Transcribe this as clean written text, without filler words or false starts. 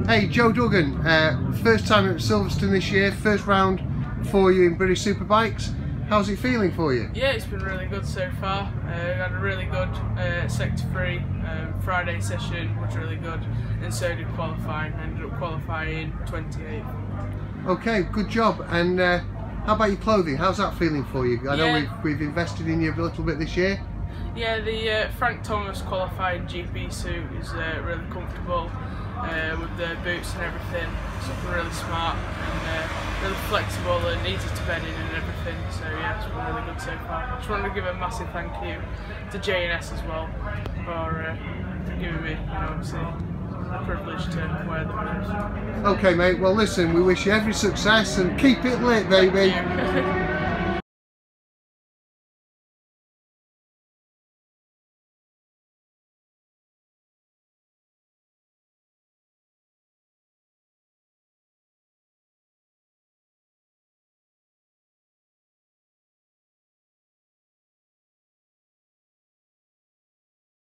Hey, Joe Duggan, first time at Silverstone this year, first round for you in British Superbikes. How's it feeling for you? Yeah, it's been really good so far. We had a really good sector 3 Friday session, was really good, and so did qualifying. I ended up qualifying 28th. Okay, good job. And how about your clothing? How's that feeling for you? I know we've invested in you a little bit this year. Yeah, the Frank Thomas qualifying GP suit is really comfortable with the boots and everything. It's really smart and really flexible and easy to bed in and everything. So yeah, it's been really good so far. Just wanted to give a massive thank you to J&S as well for giving me, obviously, the privilege to wear them. Okay, mate. Well, listen, we wish you every success and keep it lit, baby.